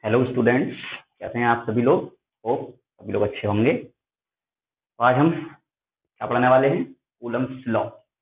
Hello students, कैसे हैं आप सभी लोग। होप सभी लोग अच्छे होंगे। तो आज हम क्या पढ़ने वाले हैं? Coulomb's law.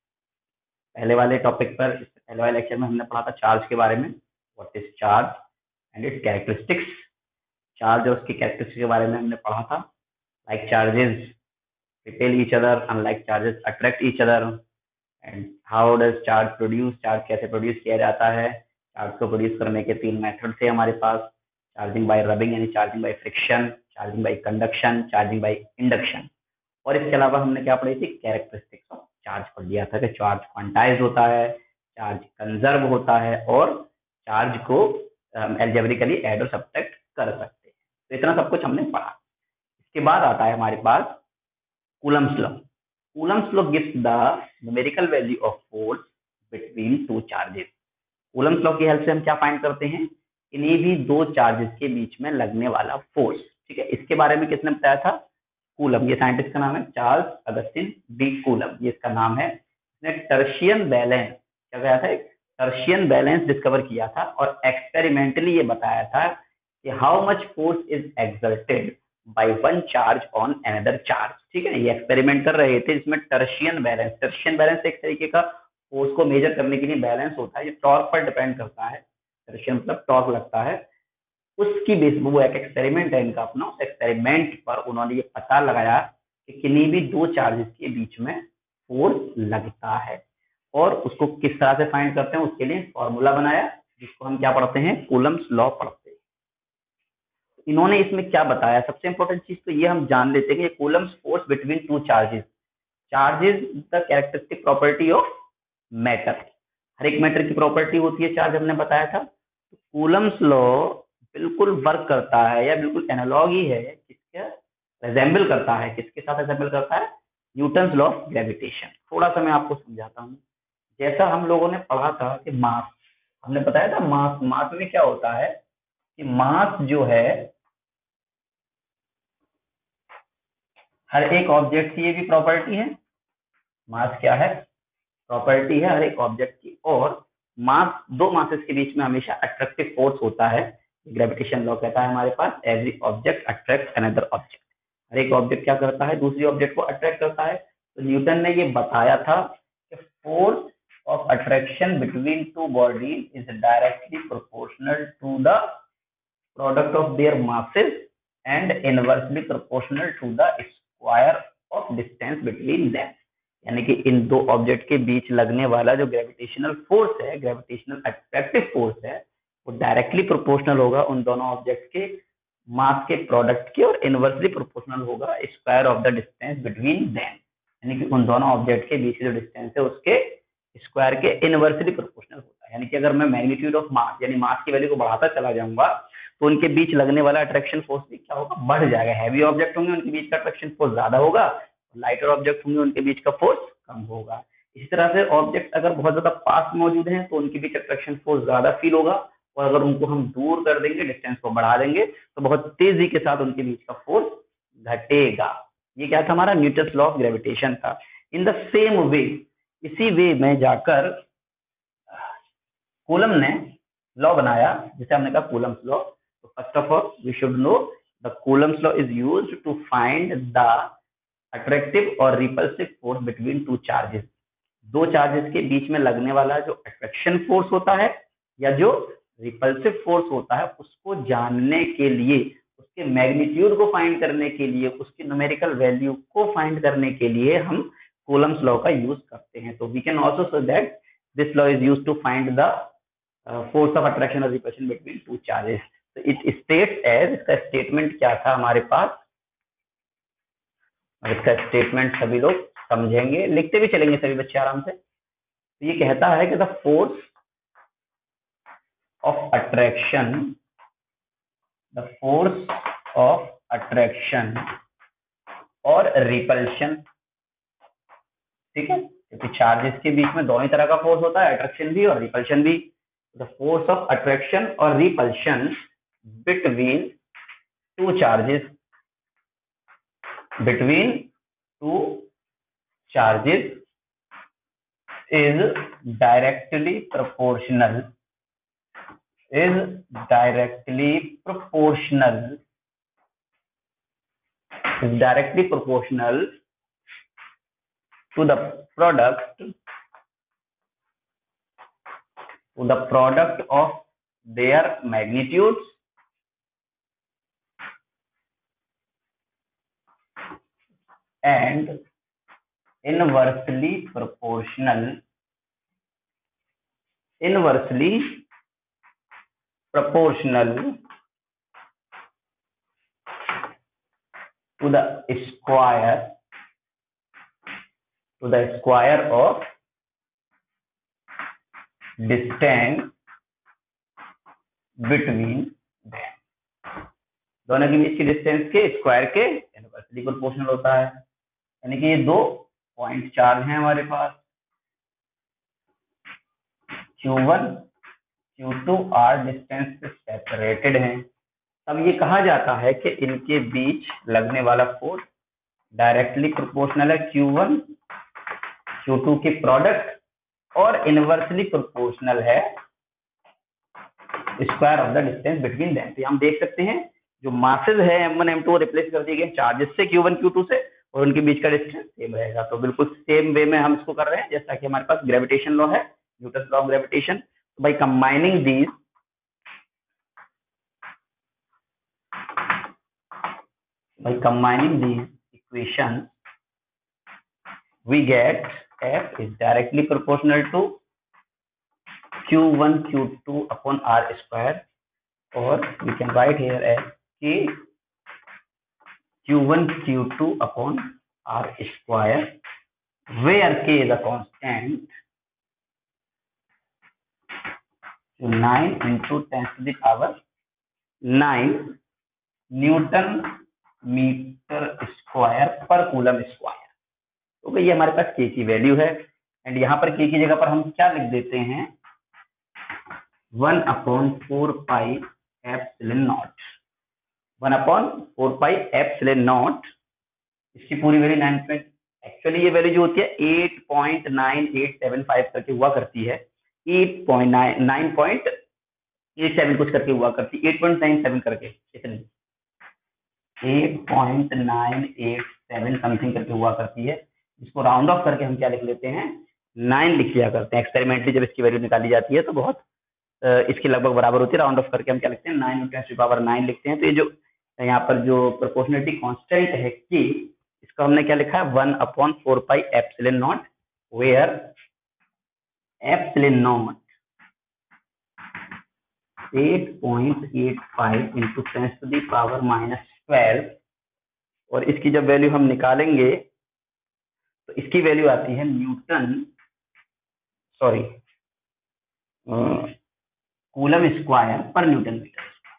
पहले वाले लेक्चर में हमने पढ़ा था चार्ज के बारे में। What is charge and its characteristics. Charge और उसकी कैरेक्टरिस्टिक्स के बारे में हमने पढ़ा था। Like charges repel each other, unlike charges attract each other, and how does charge produce, charge कैसे प्रोड्यूस किया जाता है। चार्ज को प्रोड्यूस करने के तीन मेथड थे हमारे पास। चार्जिंग बाय रबिंग यानी charging by friction, charging by conduction, charging by induction. और इसके अलावा हमने क्या पढ़ी थी? कैरेक्टरिस्टिक्स ऑफ चार्ज पढ़ लिया था कि चार्ज क्वांटाइज होता है, चार्ज कंजर्व होता है और चार्ज को एल्जेब्रिकली ऐड और सब्ट्रैक्ट कर सकते हैं। तो इतना सब कुछ हमने पढ़ा। इसके बाद आता है हमारे पास Coulomb's law. Coulomb's law gives the numerical value of force between two charges. Coulomb's law की हेल्प से हम क्या फाइंड करते हैं? इन्हीं भी दो चार्जेस के बीच में लगने वाला फोर्स। ठीक है, इसके बारे में किसने बताया था? कूलम। ये साइंटिस्ट का नाम है चार्ल्स अगस्टिन डी कूलम, ये इसका नाम है। इसने टर्शियन बैलेंस क्या कहा था? एक टर्शियन बैलेंस डिस्कवर किया था और एक्सपेरिमेंटली ये बताया था कि how much force is exerted by one charge on another charge. ठीक है, ये एक्सपेरिमेंट कर रहे थे जिसमें टर्शियन बैलेंस एक तरीके का फोर्स को मेजर करने के लिए बैलेंस होता है। ये टॉर्क पर डिपेंड करता है। टर्शियन मतलब टॉर्क लगता है, उसकी बेस वो एक एक्सपेरिमेंट है इनका अपना। उस एक्सपेरिमेंट पर उन्होंने ये पता लगाया कि किन्हीं भी दो चार्जेस के बीच में फोर्स लगता है और उसको किस तरह से फाइंड करते हैं उसके लिए फॉर्मूला बनाया जिसको हम क्या पढ़ते हैं? कूलम्स लॉ पढ़ते हैं। इन्होंने इसमें क्या बताया? सबसे इंपॉर्टेंट चीज तो ये हम जान लेते हैं कि Coulomb's force between two charges. Charges the characteristic property of matter. हर एक मैटर की प्रॉपर्टी होती है चार्ज, हमने बताया था। कूलम्स लॉ बिल्कुल वर्क करता है या बिल्कुल एनालॉग ही है, किसके रिजेंबल करता है? किसके साथ रिजेंबल करता है? Newton's law of gravitation. थोड़ा सा मैं आपको समझाता हूँ। जैसा हम लोगों ने पढ़ा था कि मास, हमने बताया था मास में क्या होता है कि मास जो है हर एक ऑब्जेक्ट की ये भी प्रॉपर्टी है। मास क्या है? प्रॉपर्टी है हर एक ऑब्जेक्ट की। और मास, दो मासेस के बीच में हमेशा अट्रैक्टिव फोर्स होता है। ग्रेविटेशन लॉ कहता है हमारे पास every object attract another object. हर एक ऑब्जेक्ट क्या करता है? दूसरी ऑब्जेक्ट को अट्रैक्ट करता है। तो न्यूटन ने ये बताया था कि force of attraction between two body is directly proportional to the product of their masses and inversely proportional to the square of distance between them. यानी कि इन दो ऑब्जेक्ट के बीच लगने वाला जो ग्रेविटेशनल फोर्स है, ग्रेविटेशनल अट्रैक्टिव फोर्स है, वो डायरेक्टली प्रोपोर्शनल होगा उन दोनों ऑब्जेक्ट के मास के प्रोडक्ट के और इनवर्सली प्रोपोर्शनल होगा square of the distance between them. यानी कि उन दोनों ऑब्जेक्ट के बीच जो डिस्टेंस है उसके स्क्वायर के इनवर्सली प्रोपोर्शनल होता है। यानी कि अगर मैं मैग्नीट्यूड ऑफ मास यानी मास की वैल्यू को बढ़ाता चला जाऊंगा तो उनके बीच लगने वाला अट्रैक्शन फोर्स भी क्या होगा? बढ़ जाएगा। हैवी ऑब्जेक्ट होंगे उनके बीच का अट्रैक्शन फोर्स ज्यादा होगा, लाइटर ऑब्जेक्ट होंगे उनके बीच का फोर्स कम होगा। इसी तरह से ऑब्जेक्ट अगर बहुत ज्यादा पास मौजूद हैं तो उनके बीच अट्रैक्शन फोर्स ज्यादा फील होगा, और अगर उनको हम दूर कर देंगे, डिस्टेंस को बढ़ा देंगे, तो बहुत तेजी के साथ उनके बीच का फोर्स घटेगा। ये क्या था? हमारा न्यूटन्स लॉ ऑफ ग्रेविटेशन था। इन द सेम वे, इसी वे में जाकर कूलम ने लॉ बनाया जिसे हमने कहा कूलम्स लॉ। तो first of all we should know the Coulomb's law is used to find the attractive और repulsive force between two charges. दो चार्जेस के बीच में लगने वाला जो अट्रैक्शन फोर्स होता है या जो रिपल्सिव फोर्स होता है उसको जानने के लिए, उसके मैग्नीट्यूड को फाइंड करने के लिए, उसकी न्यूमेरिकल वैल्यू को फाइंड करने के लिए हम कूलम्स लॉ का यूज करते हैं। तो we can also say that this law is use to find the force of attraction और रिपल्शन बिटवीन टू चार्जेस। तो इट स्टेट्स एज, इसका स्टेटमेंट क्या था हमारे पास, और इसका स्टेटमेंट सभी लोग समझेंगे, लिखते भी चलेंगे सभी बच्चे आराम से। तो ये कहता है कि the force of attraction, the force of attraction और रिपल्शन, ठीक है, क्योंकि चार्जेस के बीच में दोनों ही तरह का फोर्स होता है, अट्रैक्शन भी और रिपल्शन भी। द फोर्स ऑफ अट्रैक्शन और repulsion between two charges, between two charges is directly proportional is directly proportional to the product of their magnitudes and inversely proportional to the square of distance between them। दोनों के बीच की distance के square के inversely proportional होता है। यानी कि ये दो पॉइंट चार्ज हैं हमारे पास, Q1 Q2 आर डिस्टेंस से सेपरेटेड हैं। अब ये कहा जाता है कि इनके बीच लगने वाला फोर्स डायरेक्टली प्रोपोर्शनल है Q1 Q2 के प्रोडक्ट और इनवर्सली प्रोपोर्शनल है square of the distance between them. तो हम देख सकते हैं जो मासेज है M1 M2 रिप्लेस कर दिए गए चार्जेस से Q1 Q2 से, और उनके बीच का डिस्टेंस सेम रहेगा। तो बिल्कुल सेम वे में हम इसको कर रहे हैं जैसा कि हमारे पास ग्रेविटेशन लॉ है, न्यूटन लॉ ऑफ ग्रेविटेशन। तो by combining these equations we get F is directly proportional to Q1 Q2 upon R square, or we can write here as K Q1 Q2 upon R square, where K is a constant, 9 into 10 to the power 9 newton metre square पर coulomb square. तो भाई ये हमारे पास के की value है, and यहाँ पर के की जगह पर हम क्या लिख देते हैं 1/4 pi epsilon naught. 1/4 pi epsilon naught, इसकी पूरी वैल्यू 9, एक्चुअली ये वैल्यू जो होती है 8.9875 करके हुआ करती है, 9.87 कुछ करके हुआ करती है, 8.97 करके, इतनी 8.987 समथिंग करके हुआ करती है, जिसको राउंड ऑफ करके हम क्या लिख लेते हैं 9 लिख लिया करते हैं। एक्सपेरिमेंटली जब इसकी वैल्यू निकाली जाती है तो बहुत इसके लगभग बराबर होती है, राउंड ऑफ करके हम क्या लिखते हैं 9 × 10⁻9 लिखते हैं। तो ये जो यहाँ पर जो प्रोपोर्शनलिटी कांस्टेंट है कि इसका हमने क्या लिखा है 1/4 pi epsilon naught, where epsilon naught 8.85 into 10⁻⁻12, और इसकी जब वैल्यू हम निकालेंगे तो इसकी वैल्यू आती है कूलम स्क्वायर पर न्यूटन मीटर।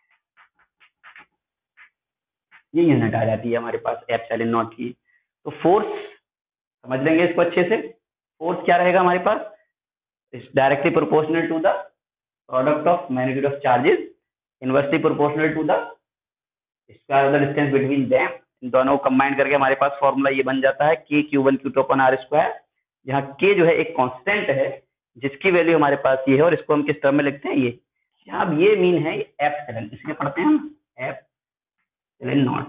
ये यूनिट आ जाती है हमारे पास एप्सिलॉन नॉट की। तो फोर्स समझ लेंगे इसको अच्छे से। फोर्स क्या रहेगा हमारे पास, is directly proportional to the product of magnitude of charges, inversely proportional to the square of the distance between them. इन दोनों को कंबाइन करके हमारे पास फॉर्मूला ये बन जाता है K Q1 Q2 upon R square, जहाँ K जो है एक कांस्टेंट है जिसकी वैल्यू हमारे पास ये है, और इसको हम किस टर्म में लिखते हैं ये, यहाँ ये मीन है एप्सिलॉन, इसलिए पढ़ते हैं हम एप्सिलॉन नॉट,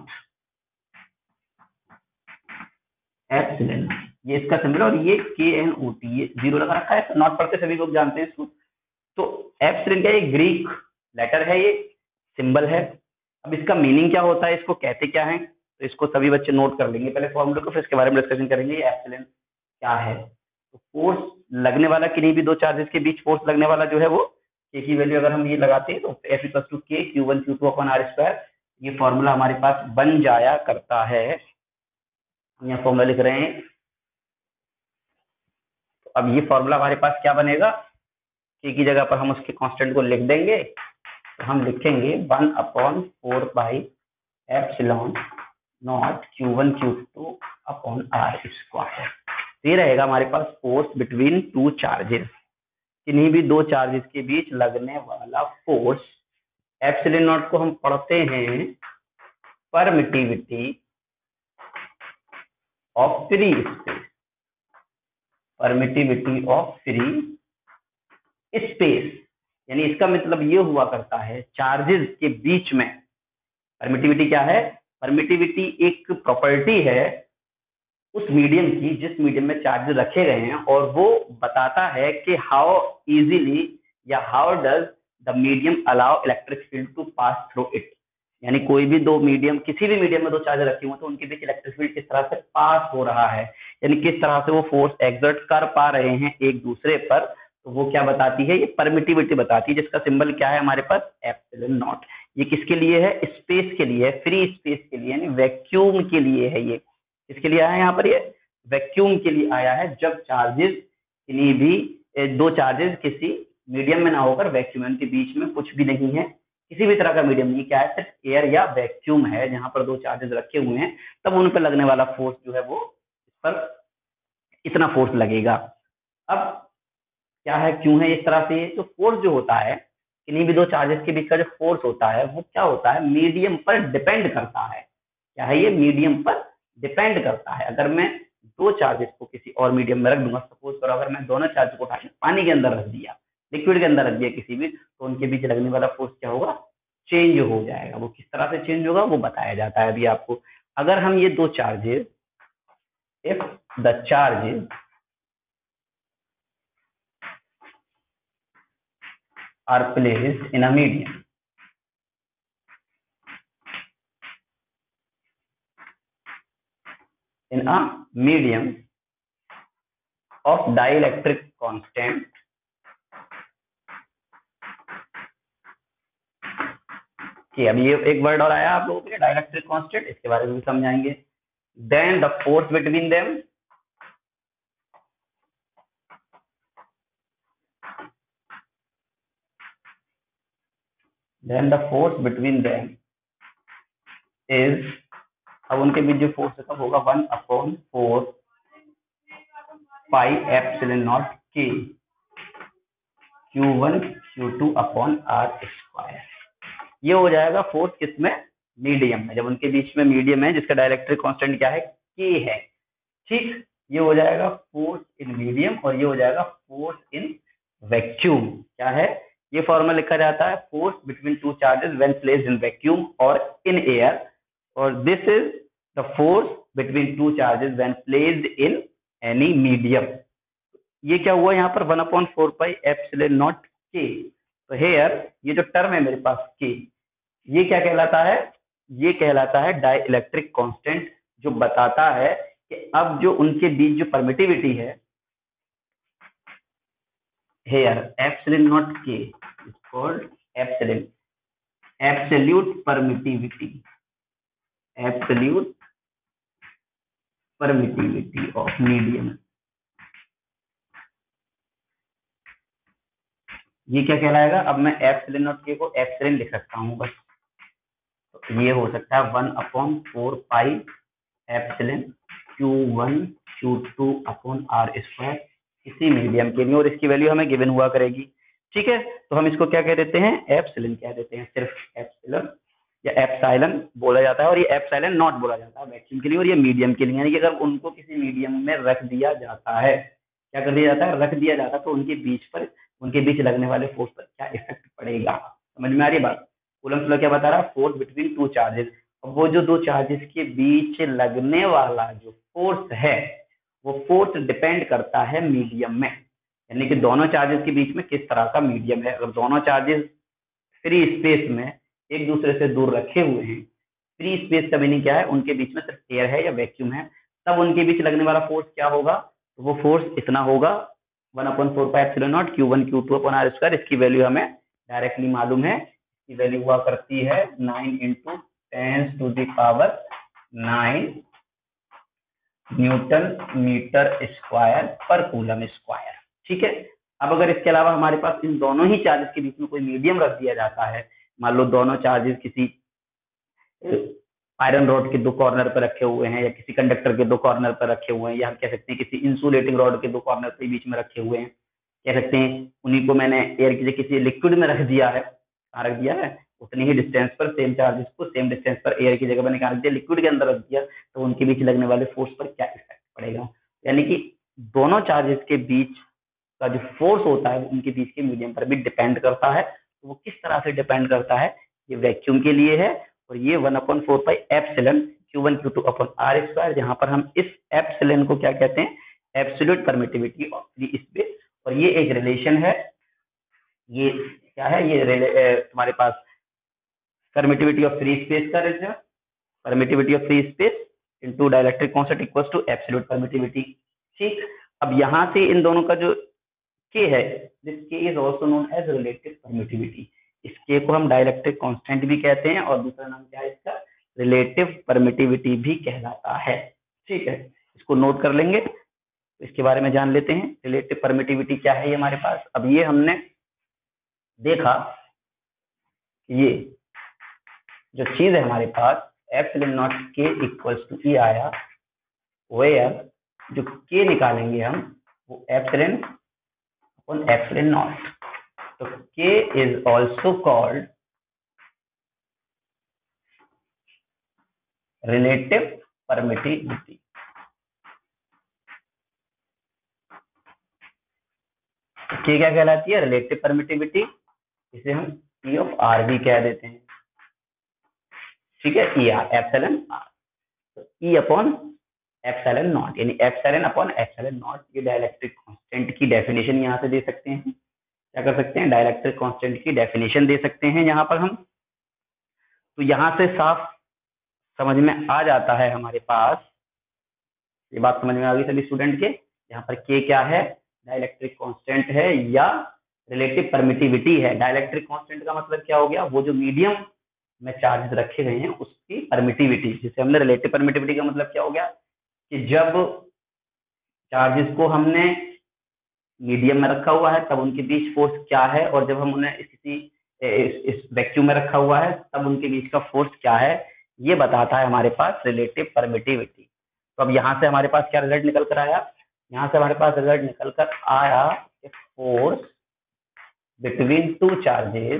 एप्सिलॉन ये इसका सिंबल, और ये KNOT, ये 0 लगा रखा है तो नॉट पढ़ते सभी लोग जानते हैं इसको। तो एप्सिलॉन का एक ग्रीक लेटर है, ये सिंबल है। अब इसका मीनिंग क्या होता है, इसको कहते क्या है, तो इसको सभी बच्चे नोट कर लेंगे पहले फॉर्मूले को, फिर इसके बारे में डिस्कशन करेंगे ये एप्सिलॉन क्या है। तो फोर्स लगने वाला, किन्हीं भी दो चार्जेस के बीच फोर्स लगने वाला जो है वो K की वैल्यू अगर हम ये लगाते हैं तो F = K Q1 Q2 upon R square, ये फॉर्मूला हमारे पास बन जाया करता है। हम यहाँ फॉर्मूला लिख रहे हैं, तो अब ये फॉर्मूला हमारे पास क्या बनेगा, K की जगह पर हम उसके कांस्टेंट को लिख देंगे, तो हम लिखेंगे 1/4 pi epsilon naught Q1 Q2 upon R square. ये रहेगा हमारे पास फोर्स बिटवीन टू चार्जेस, किन्हीं भी दो चार्जेस के बीच लगने वाला फोर्स। एप्सिलॉन नॉट को हम पढ़ते हैं permittivity of free space, permittivity of free space. यानी इसका मतलब ये हुआ करता है चार्जेस के बीच में परमिटिविटी क्या है, परमिटिविटी एक प्रॉपर्टी है उस मीडियम की जिस मीडियम में चार्जेस रखे गए हैं, और वो बताता है कि हाउ इजीली या how does the medium allow electric field to pass through it. यानी कोई भी दो मीडियम, किसी भी मीडियम में दो चार्ज रखे हुए तो उनके बीच इलेक्ट्रिक फील्ड किस तरह से पास हो रहा है, यानी किस तरह से वो फोर्स एक्सर्ट कर पा रहे हैं एक दूसरे पर, तो वो क्या बताती है, ये परमिटिविटी बताती है, जिसका सिंबल क्या है हमारे पास, एप्सिलॉन नॉट। ये किसके लिए है, स्पेस के लिए, फ्री स्पेस के लिए, यानी वैक्यूम के लिए है। ये किसके लिए आया है यहाँ पर, ये वैक्यूम के लिए आया है, जब चार्जेस किन्हीं भी दो चार्जेस किसी मीडियम में ना होकर वैक्यूम के बीच में कुछ भी नहीं है, किसी भी तरह का मीडियम नहीं, क्या है, सिर्फ एयर या वैक्यूम है, जहां पर दो चार्जेस रखे हुए हैं, तब उन पर लगने वाला फोर्स जो है वो इस पर इतना फोर्स लगेगा। अब क्या है, क्यों है इस तरह से, जो फोर्स जो होता है किन्हीं भी दो चार्जेस के बीच का जो फोर्स होता है वो क्या होता है, मीडियम पर डिपेंड करता है। क्या है, ये मीडियम पर डिपेंड करता है। अगर मैं दो चार्जेस को किसी और मीडियम में रख दूंगा, सपोज करो अगर मैं दोनों चार्ज को उठा के पानी के अंदर रख दिया, लिक्विड के अंदर रख दिया किसी भी, तो उनके बीच लगने वाला फोर्स क्या होगा, चेंज हो जाएगा। वो किस तरह से चेंज होगा वो बताया जाता है अभी आपको। अगर हम ये दो charges, if the charges are placed in a medium, of dielectric constant, कि अब ये एक वर्ड और आया आप लोगों के लिए, डाइलेक्ट्रिक कांस्टेंट, इसके बारे में भी समझाएंगे। Then the force between them is, अब उनके बीच जो फोर्स कब होगा, 1/4 पाई एप्सिलॉन नॉट के Q1 Q2 upon R square. ये हो जाएगा फोर्स किसमें, मीडियम में, जब उनके बीच में मीडियम है जिसका डाइलेक्ट्रिक कांस्टेंट क्या है, K है। ठीक, ये हो जाएगा फोर्स इन मीडियम, और ये हो जाएगा फोर्स इन वैक्यूम। क्या है, ये फॉर्मूला लिखा जाता है force between two charges when placed in vacuum और इन एयर, और this is the force between two charges when placed in any medium. ये क्या हुआ यहाँ पर, 1/4 पाई एप्सिलॉन नॉट के। तो हेयर ये जो टर्म है मेरे पास के, ये क्या कहलाता है, ये कहलाता है डाई इलेक्ट्रिक कांस्टेंट, जो बताता है कि अब जो उनके बीच जो परमिटिविटी है, here epsilon naught K is called epsilon, absolute permittivity, absolute permittivity of medium. ये क्या कहलाएगा, अब मैं एप्सिलॉन नॉट के को एप्सिलॉन लिख सकता हूँ बस, तो ये हो सकता है 1/4 pi epsilon Q1 Q2 upon R square, इसी मीडियम के लिए, और इसकी वैल्यू हमें गिवन हुआ करेगी। ठीक है, तो हम इसको क्या कह देते हैं, एप्सिलॉन कह देते हैं, सिर्फ एप्सिलॉन या एप्सिलॉन बोला जाता है, और ये एप्सिलॉन नॉट बोला जाता है वैक्यूम के लिए, और ये मीडियम के लिए। यानी कि अगर उनको किसी मीडियम में रख दिया जाता है, क्या कर दिया जाता है, रख दिया जाता है, तो उनके बीच लगने वाले फोर्स पर क्या इफेक्ट पड़ेगा। समझ में आ रही बात, कूलम्ब्स लॉ क्या बता रहा है, फोर्स बिटवीन टू चार्जेस। वो जो दो चार्जेस के बीच लगने वाला जो फोर्स है, वो फोर्स डिपेंड करता है मीडियम में, यानी कि दोनों चार्जेस के बीच में किस तरह का मीडियम है। अगर दोनों चार्जेस फ्री स्पेस में एक दूसरे से दूर रखे हुए हैं, फ्री स्पेस का मीनिंग क्या है, उनके बीच में सिर्फ एयर है या वैक्यूम है, तब उनके बीच लगने वाला फोर्स क्या होगा, तो वो फोर्स इतना होगा 1/4 pi epsilon naught Q1 Q2 upon R square. इसकी वैल्यू हमें डायरेक्टली मालूम है, इसकी वैल्यू हुआ करती है 9 × 10⁹ न्यूटन मीटर स्क्वायर पर कूलम स्क्वायर। ठीक है, अब अगर इसके अलावा हमारे पास इन दोनों ही चार्जेस के बीच में कोई मीडियम रख दिया जाता है, मान लो दोनों चार्जेस किसी आयरन रॉड के दो कॉर्नर पर रखे हुए हैं, या किसी कंडक्टर के दो कॉर्नर पर रखे हुए हैं, या हम कह सकते हैं किसी इंसुलेटिंग रॉड के दो कॉर्नर के बीच में रखे हुए हैं, कह सकते हैं उन्हीं को मैंने एयर की किसी लिक्विड में रख दिया है, कहाँ रख दिया है, उतनी ही डिस्टेंस पर सेम चार्जेस को सेम डिस्टेंस पर एयर की जगह मैंने कहाँ रख दिया, लिक्विड के अंदर रख दिया, तो उनके बीच लगने वाले फोर्स पर क्या इफेक्ट पड़ेगा। यानी कि दोनों चार्जेस के बीच का जो फोर्स होता है वो उनके बीच के मीडियम पर भी डिपेंड करता है। तो वो किस तरह से डिपेंड करता है, ये वैक्यूम के लिए है, और ये 1/4πε Q1 Q2 upon R square, जहां पर हम इस एप्सिलॉन को क्या कहते हैं, absolute permittivity of free space. और ये एक रिलेशन है, ये क्या है, ये तुम्हारे पास परमिटिविटी ऑफ फ्री स्पेस का relation, permittivity of free space into dielectric constant equals to absolute permittivity. ठीक, अब यहां से इन दोनों का जो के है, this K is also known as relative permittivity. इस के को हम डाइलेक्ट्रिक कांस्टेंट भी कहते हैं, और दूसरा नाम क्या है इसका, रिलेटिव परमिटिविटी भी कहलाता है। ठीक है, इसको नोट कर लेंगे, तो इसके बारे में जान लेते हैं। रिलेटिव परमिटिविटी क्या है ये हमारे पास, अब ये हमने देखा, ये जो चीज है हमारे पास epsilon naught K equals to E आया, वेयर जो के निकालेंगे हम वो एप्सिलॉन अपॉन एप्सिलॉन नॉट। तो K is also called relative permittivity. K क्या कहलाती है, रिलेटिव परमिटिविटी, इसे हम ई ऑफ आर भी कह देते हैं। ठीक है, ई आर एप्सिलॉन आर, तो ई अपॉन एप्सिलॉन नॉट, यानी एप्सिलॉन अपॉन एप्सिलॉन नॉट। ये डाइलेक्ट्रिक कांस्टेंट की डेफिनेशन यहाँ से दे सकते हैं, क्या कर सकते हैं, डाइलेक्ट्रिक कांस्टेंट की डेफिनेशन दे सकते हैं यहाँ पर हम। तो यहाँ से साफ समझ में आ जाता है हमारे पास, ये बात समझ में आ गई सभी स्टूडेंट के, यहाँ पर के क्या है, डाइलेक्ट्रिक कांस्टेंट है या रिलेटिव परमिटिविटी है। डाइलेक्ट्रिक कांस्टेंट का मतलब क्या हो गया, वो जो मीडियम में चार्जेस रखे गए हैं उसकी परमिटिविटी, जिसे हमने रिलेटिव परमिटिविटी का मतलब क्या हो गया कि जब चार्जेस को हमने मीडियम में रखा हुआ है तब उनके बीच फोर्स क्या है, और जब हम उन्हें इस वैक्यूम में रखा हुआ है तब उनके बीच का फोर्स क्या है, ये बताता है हमारे पास रिलेटिव परमिटिविटी। तो अब यहाँ से हमारे पास क्या रिजल्ट निकल कर आया, यहाँ से हमारे पास रिजल्ट निकल कर आया कि force between two charges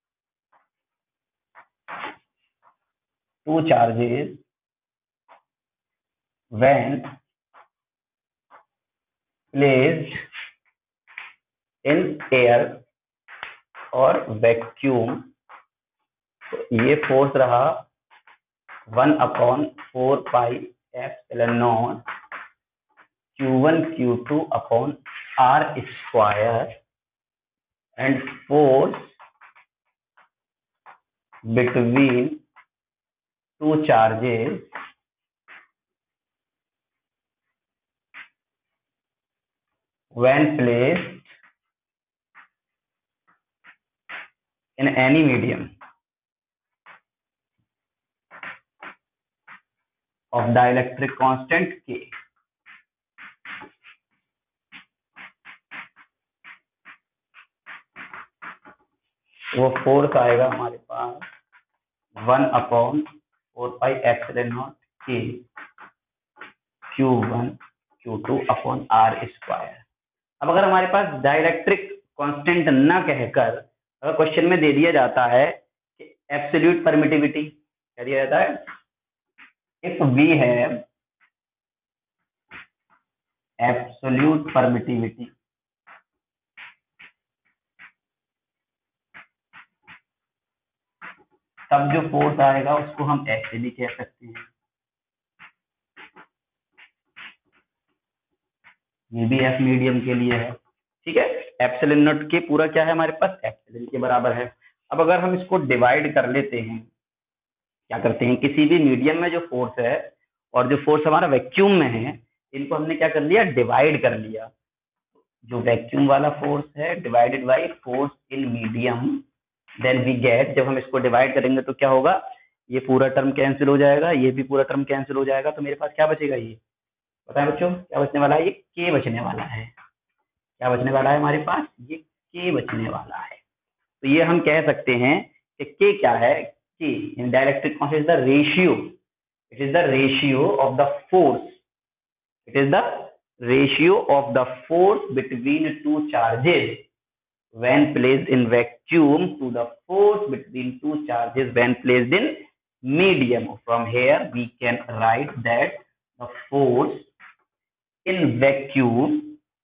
when placed in air और वैक्यूम, तो ये फोर्स रहा 1/4πε0 Q1 Q2 upon R square, and force between two charges when placed in any medium of dielectric constant K। वो फोर्स आएगा हमारे पास 1/4πε0 K Q1 Q2 upon R square. अब अगर हमारे पास डाइलेक्ट्रिक कांस्टेंट न कहकर अगर क्वेश्चन में दे दिया जाता है कि एब्सोल्यूट परमिटिविटी, क्या दिया जाता है, if we have absolute permittivity, तब जो फोर्स आएगा उसको हम ऐसे भी कह सकते हैं, ये भी एफ मीडियम के लिए है। ठीक है, एप्सिलॉन नॉट के पूरा क्या है हमारे पास, एप्सिलॉन के बराबर है। अब अगर हम इसको डिवाइड कर लेते हैं, क्या करते हैं, किसी भी मीडियम में जो फोर्स है और जो फोर्स हमारा वैक्यूम में है, इनको हमने क्या कर लिया, डिवाइड कर लिया। जो वैक्यूम वाला फोर्स है divided by force in medium, then we get, जब हम इसको डिवाइड करेंगे तो क्या होगा, ये पूरा टर्म कैंसिल हो जाएगा, ये भी पूरा टर्म कैंसिल हो जाएगा, तो मेरे पास क्या बचेगा, ये बताएं बच्चों क्या बचने वाला है, ये के बचने वाला है। क्या बचने वाला है हमारे पास, ये के बचने वाला है। तो ये हम कह सकते हैं कि के क्या है, K in dielectric constant is the ratio, it is the ratio of the force, it is the ratio of the force between two charges when placed in vacuum to the force between two charges when placed in medium. From here we can write that the force in vacuum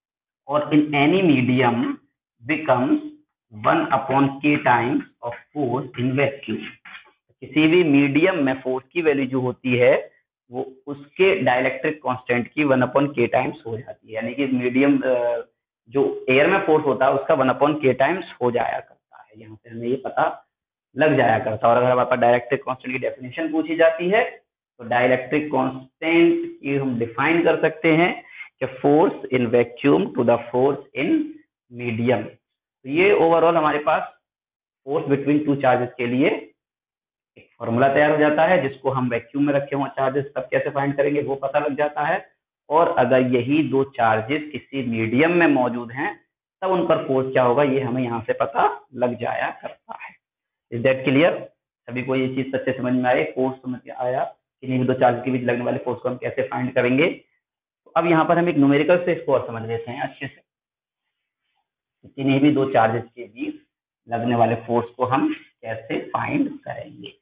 और in any medium becomes 1/k times of force in vacuum. किसी भी medium में force की value जो होती है वो उसके डाइलेक्ट्रिक कांस्टेंट की 1/k टाइम्स हो जाती है, यानी कि मीडियम जो एयर में फोर्स होता है उसका 1/k टाइम्स हो जाया करता है। यहाँ से हमें ये पता लग जाया करता है। और अगर हमारे पास डाइलेक्ट्रिक कांस्टेंट की डेफिनेशन पूछी जाती है तो डाइलेक्ट्रिक कांस्टेंट की हम डिफाइन कर सकते हैं कि force in vacuum to the force in medium. तो ये ओवरऑल हमारे पास फोर्स बिटवीन टू चार्जेस के लिए एक फॉर्मूला तैयार हो जाता है, जिसको हम वैक्यूम में रखे हुए चार्जेस तब कैसे फाइंड करेंगे वो पता लग जाता है। और अगर यही दो चार्जेस किसी मीडियम में मौजूद हैं तब उन पर फोर्स क्या होगा ये हमें यहाँ से पता लग जाया करता है। Is that clear? सभी को ये चीज अच्छे समझ में आए? फोर्स समझ में आया कि नहीं, दो चार्ज के बीच लगने वाले फोर्स को हम कैसे फाइंड करेंगे। तो अब यहाँ पर हम एक न्यूमेरिकल से इसको और समझ लेते हैं अच्छे से। किन्हीं भी दो चार्जेस के बीच लगने वाले फोर्स को हम कैसे फाइंड करेंगे।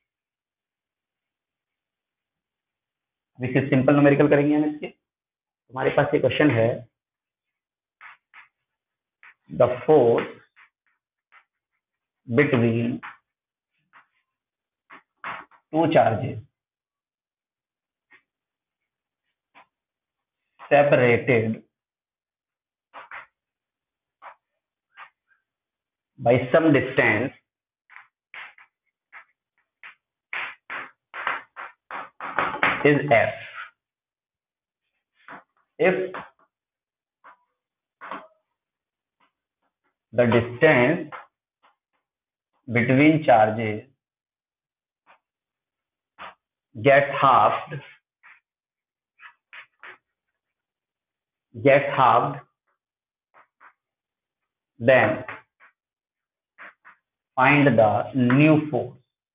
इसे सिंपल न्यूमेरिकल करेंगे हम इसके। हमारे पास ये क्वेश्चन है, the force between two charges separated by some distance is F. If the distance between charges gets halved, then find the new force.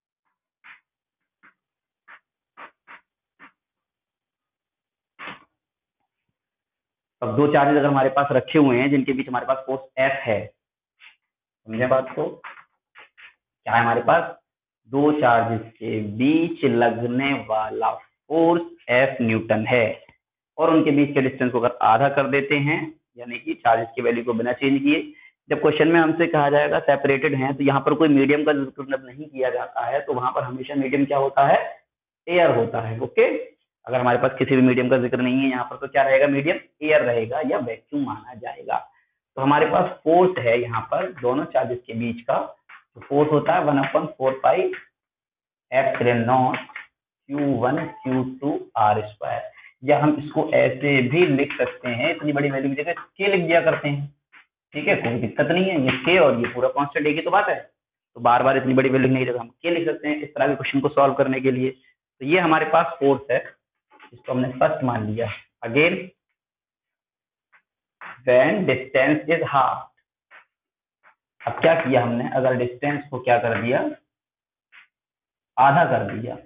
अब दो चार्जेस अगर हमारे पास रखे हुए हैं जिनके बीच हमारे पास फोर्स F है, समझे बात को? क्या है हमारे पास? दो चार्जेस के बीच लगने वाला फोर्स F न्यूटन है और उनके बीच के डिस्टेंस को अगर आधा कर देते हैं, यानी कि चार्जेस की वैल्यू को बिना चेंज किए, जब क्वेश्चन में हमसे कहा जाएगा सेपरेटेड हैं तो यहाँ पर कोई मीडियम का जिक्र नहीं किया जाता है, तो वहां पर हमेशा मीडियम क्या होता है? एयर होता है। ओके, अगर हमारे पास किसी भी मीडियम का जिक्र नहीं है यहाँ पर तो क्या रहेगा? मीडियम एयर रहेगा या वैक्यूम माना जाएगा। तो हमारे पास फोर्स है यहाँ पर दोनों चार्जेस के बीच का, तो फोर्स होता है 1/4 pi epsilon Q1 Q2 R²। या हम इसको ऐसे भी लिख सकते हैं, इतनी बड़ी वैल्यू की जगह के लिख दिया करते हैं, ठीक है, कोई दिक्कत नहीं है। ये के और ये पूरा कांस्टेंट एक ही तो बात है, तो बार बार इतनी बड़ी वैल्यू नहीं, जगह हम के लिख सकते हैं इस तरह के क्वेश्चन को सॉल्व करने के लिए। तो ये हमारे पास फोर्स है, इसको हमने फर्स्ट मान लिया। Again when distance is half, अब क्या किया हमने? अगर डिस्टेंस को क्या कर दिया? आधा कर दिया।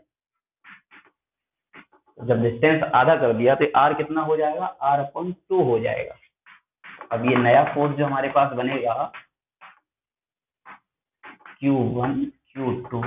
तो जब डिस्टेंस आधा कर दिया तो R कितना हो जाएगा? R/2 हो जाएगा। अब ये नया फोर्स जो हमारे पास बनेगा Q1 Q2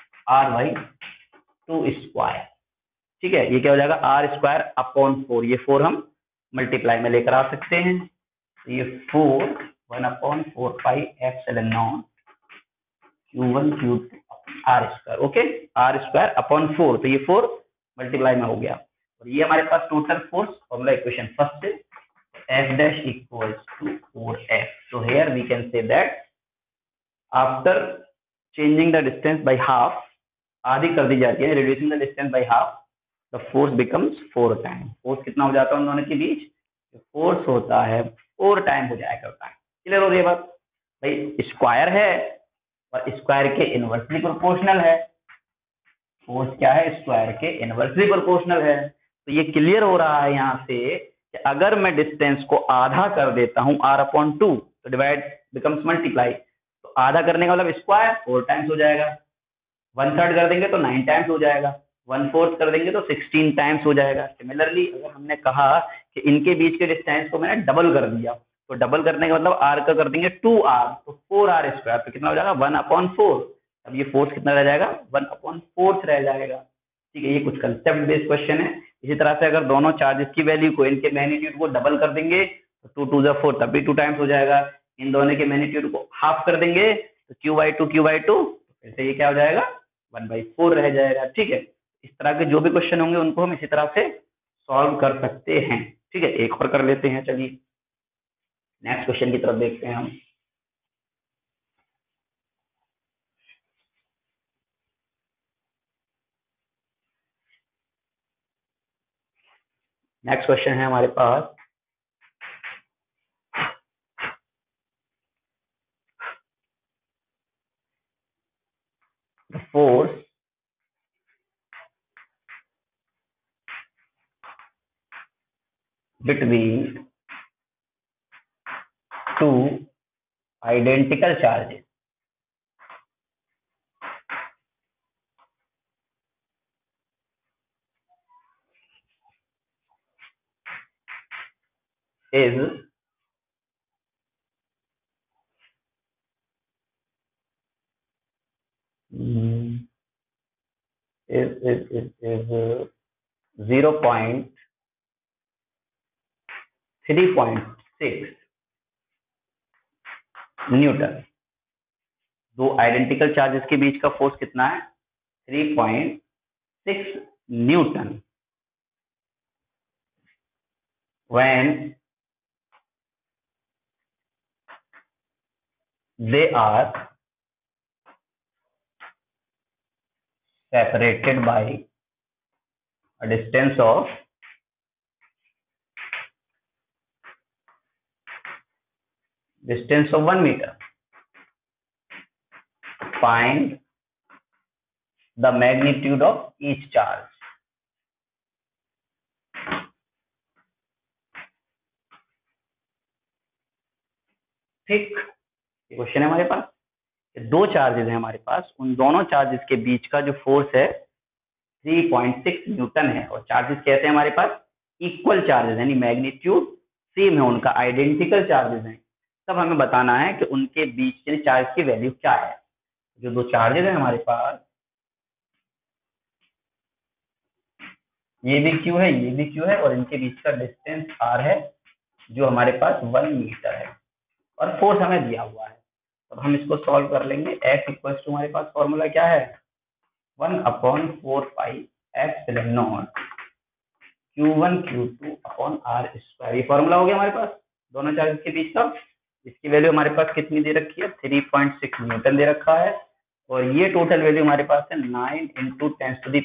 R/2², ठीक है, ये क्या हो जाएगा? R²/4। ये 4 हम मल्टीप्लाई में लेकर आ सकते हैं, तो ये 4 1/4 pi epsilon Q1 Q2 R²। Okay, R²/4, तो ये 4 मल्टीप्लाई में हो गया। और ये हमारे पास total force formula equation first से F' equals to 4F. So here we can say that after changing the distance by half, आधी कर दी जाती है, reducing the distance by half, the force becomes 4 times. Force कितना हो जाता है उन दोनों के बीच? फोर्स होता है 4 टाइम हो जाया करता है। क्लियर हो रही है बात? भाई स्क्वायर है और स्क्वायर के इनवर्सली प्रोपोर्शनल है। फोर्स क्या है? स्क्वायर के इनवर्सली प्रोपोर्शनल है। तो ये क्लियर हो रहा है यहाँ से कि अगर मैं डिस्टेंस को आधा कर देता हूँ R/2, तो डिवाइड बिकम्स मल्टीप्लाई, तो आधा करने का मतलब स्क्वायर 4 टाइम्स हो जाएगा। 1/3 कर देंगे तो 9 टाइम्स हो जाएगा, 1/4 कर देंगे तो 16 टाइम्स हो जाएगा। सिमिलरली अगर हमने कहा कि इनके बीच के डिस्टेंस को मैंने डबल कर दिया, तो डबल करने का मतलब R का कर देंगे 2R, तो 4R², तो कितना हो जाएगा? 1/4। अब ये फोर्स कितना रह जाएगा? 1/4 रह जाएगा। ठीक है, ये कुछ कंसेप्ट बेस्ड क्वेश्चन है। इसी तरह से अगर दोनों चार्जेस की वैल्यू को, इनके मैग्नीट्यूड को डबल कर देंगे तो 2 2 4 तब भी 2 टाइम्स हो जाएगा। इन दोनों के मैग्नीट्यूड को हाफ कर देंगे तो q/2 फिर से ये क्या हो जाएगा 1/4 रह जाएगा। ठीक है, इस तरह के जो भी क्वेश्चन होंगे उनको हम इसी तरह से सॉल्व कर सकते हैं। ठीक है, एक और कर लेते हैं। चलिए नेक्स्ट क्वेश्चन की तरफ देखते हैं हम। नेक्स्ट क्वेश्चन है हमारे पास force between two identical charges is is 0.3.6 newton. दो आइडेंटिकल चार्जेस के बीच का फोर्स कितना है 3.6 newton when they are separated by a distance of 1 meter. Find the magnitude of each charge. ठीक, ये क्वेश्चन है हमारे पास। दो चार्जेस हैं हमारे पास, उन दोनों चार्जेस के बीच का जो फोर्स है 3.6 न्यूटन है। और चार्जेस कैसे हैं हमारे पास इक्वल चार्जेस, यानी मैग्नीट्यूड सेम है उनका, आइडेंटिकल चार्जेस हैं। तब हमें बताना है कि उनके बीच यानी चार्ज की वैल्यू क्या है। जो दो चार्जेस हैं हमारे पास, ये भी क्यू है, ये भी क्यू है, और इनके बीच का डिस्टेंस आर है जो हमारे पास 1 मीटर है, और फोर्स हमें दिया हुआ है। अब हम इसको सॉल्व कर लेंगे। F इक्वल टू हमारे पास फॉर्मूला क्या है 1/4 pi epsilon naught Q1 Q2 upon R square. ये फॉर्मूला हो गया हमारे पास दोनों चार्जेस के बीच का। इसकी वैल्यू हमारे पास कितनी दे रखी है 3.6 न्यूटन दे रखा है, और ये टोटल वैल्यू हमारे पास है 9 ×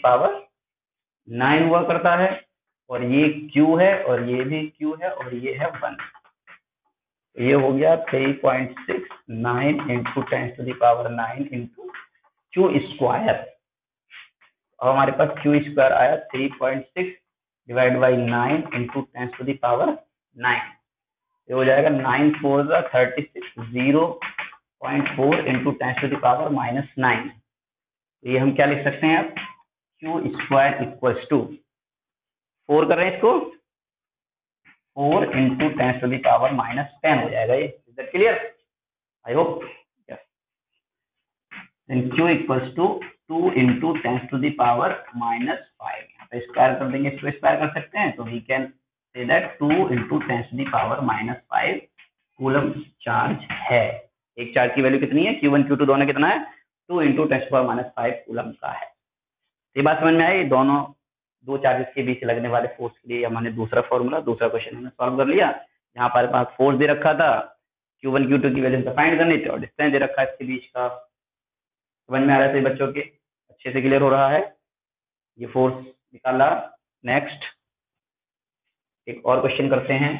10⁻9 हुआ करता है। और ये Q है, और ये भी Q है, और ये है 1। ये हो गया 3.6 9 × 10⁻9 × Q स्क्वायर। अब हमारे पास Q स्क्वायर आया 3.6 डिवाइड बाई 9 × 10⁻9। ये हो जाएगा 9 4 36 0.4 × 10⁻⁻9। ये हम क्या लिख सकते हैं अब Q स्क्वायर इक्वल्स टू 4 कर रहे हैं इसको 4 × 10⁻10 हो जाएगा। ये is that clear? I hope yes. Then Q equals to 2 × 10⁻⁻5। यहाँ पे स्क्वायर कर देंगे, इसको स्क्वायर कर सकते हैं, तो we can say that 2 × 10⁻5 coulomb charge है। एक चार्ज की वैल्यू कितनी है Q1 Q2 दोनों कितना है 2 × 10⁻5 कूलम का है। ये बात समझ में आई? दोनों दो चार्जेस के बीच लगने वाले फोर्स के लिए हमने दूसरा फॉर्मूला, दूसरा क्वेश्चन हमने सॉल्व कर लिया। यहाँ पर पास फोर्स दे रखा था, Q1 Q2 की वैल्यू फाइंड करनी थी, और डिस्टेंस दे रखा है इसके बीच का। समझ में आ रहा है सभी बच्चों के? अच्छे से क्लियर हो रहा है? ये फोर्स निकाला। नेक्स्ट एक और क्वेश्चन करते हैं।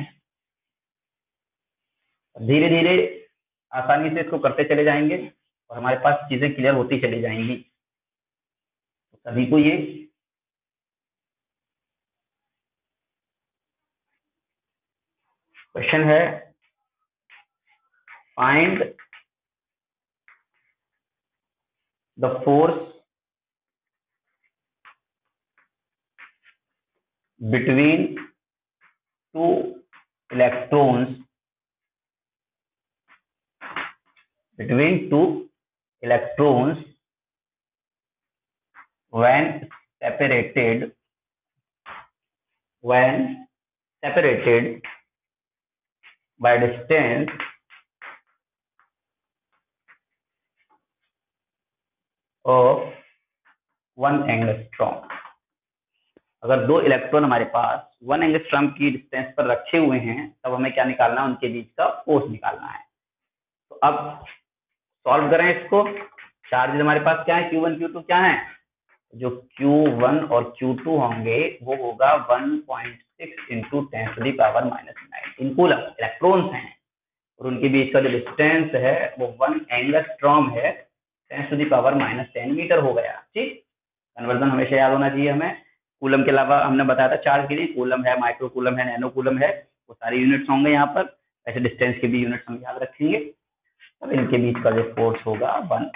धीरे धीरे आसानी से इसको करते चले जाएंगे और हमारे पास चीजें क्लियर होती चली जाएंगी। तो सभी को ये क्वेश्चन है, find the force between two electrons when separated by distance of 1 angstrom. अगर 2 इलेक्ट्रॉन हमारे पास 1 एंगस्ट्रॉम की डिस्टेंस पर रखे हुए हैं तब हमें क्या निकालना है, उनके बीच का फोर्स निकालना है। तो अब सॉल्व करें इसको। चार्जेस हमारे पास क्या है, Q1 Q2 क्या है, जो Q1 और Q2 होंगे वो होगा 1.6 इंटू 10⁻⁹ इन कूलम, इलेक्ट्रॉन्स हैं और उनके बीच का जो डिस्टेंस है वो 1 एंगस्ट्रॉम है, 10⁻⁻10 मीटर हो गया। ठीक, कन्वर्जन हमेशा याद होना चाहिए हमें। कूलम के अलावा हमने बताया था चार्ज के लिए कूलम है, माइक्रो कूलम है, नैनो कूलम है, वो सारे यूनिट्स होंगे यहाँ पर। ऐसे डिस्टेंस के भी यूनिट्स हम याद रखेंगे। अब इनके बीच का जो फोर्स होगा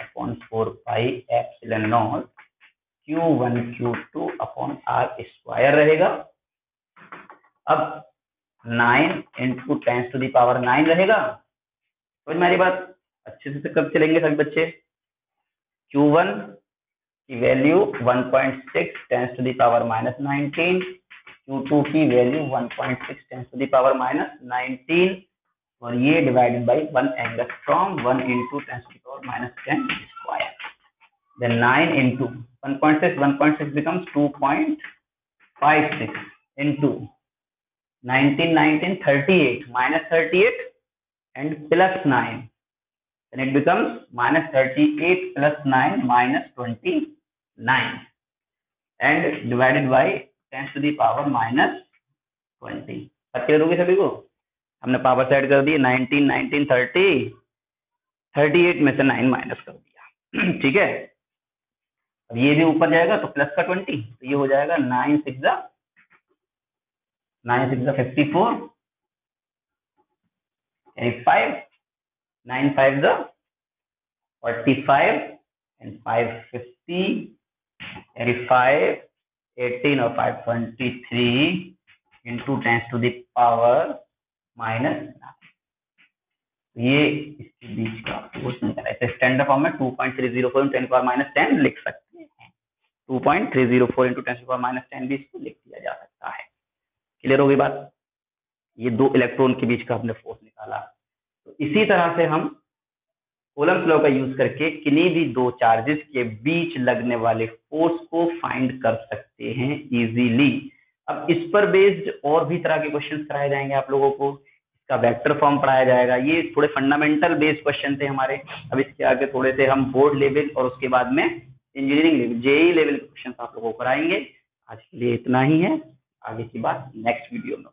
1/4πε0 Q1 Q2 अपॉन R² रहेगा। अब 9 इंटू 10⁻⁹ रहेगा। समझ में आ रही बात? अच्छे से कब चलेंगे सभी बच्चे। Q1 की वैल्यू 1.6 10⁻⁻19, Q2 की वैल्यू 1.6 10⁻⁻19 और ये divided by 1 angstrom 1 into 10⁻⁻10 square. Then 9 into 1.6 becomes 2.56 into 19 38 minus 38 and plus 9. Then it becomes minus 38 plus 9 minus 29 and divided by 10⁻⁻20। Clear होगी सभी को? हमने पावर सेट कर दी 19 19 30, 38 में से 9 माइनस कर दिया। ठीक है, अब ये भी ऊपर जाएगा तो प्लस का 20, तो ये हो जाएगा 9 6 54 5 9 5 45 and 5 50 85 18 और 5 23 इंटू 10⁻⁻9। ये इसके बीच का फोर्स निकला है। स्टैंडर्ड फॉर्म में 2.304 10⁻10 लिख सकते हैं। 2.304 इंटू 10⁻10 भी इसको लिख दिया जा सकता है। क्लियर हो गई बात? ये 2 इलेक्ट्रॉन के बीच का हमने फोर्स निकाला। तो इसी तरह से हम कूलम्ब्स लॉ का यूज करके किन्हीं भी 2 चार्जेस के बीच लगने वाले फोर्स को फाइंड कर सकते हैं इजीली। अब इस पर बेस्ड और भी तरह के क्वेश्चंस कराए जाएंगे आप लोगों को। इसका वेक्टर फॉर्म पढ़ाया जाएगा। ये थोड़े फंडामेंटल बेस्ड क्वेश्चन थे हमारे। अब इसके आगे थोड़े से हम बोर्ड लेवल और उसके बाद में इंजीनियरिंग लेवल JEE लेवल के क्वेश्चन आप लोगों को कराएंगे। आज के लिए इतना ही है, आगे की बात नेक्स्ट वीडियो में।